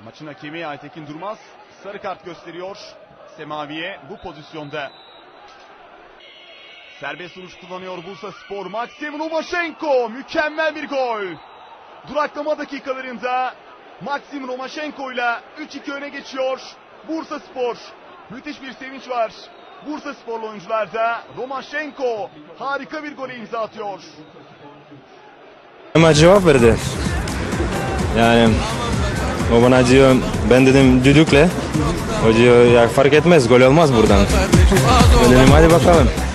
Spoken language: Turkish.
Maçın hakemi Aytekin Durmaz sarı kart gösteriyor Semavi'ye bu pozisyonda. Serbest vuruş kullanıyor Bursaspor. Maxim Romaşenko, mükemmel bir gol. Duraklama dakikalarında Maxim Romaşenko ile 3-2 öne geçiyor Bursaspor. Müthiş bir sevinç var Bursasporlu oyuncularda. Romaşenko harika bir gole imza atıyor. Ama cevap verdi. Yani o bana diyor, ben dedim düdükle. O diyor ya fark etmez, gol olmaz buradan. Ben dedim hadi bakalım.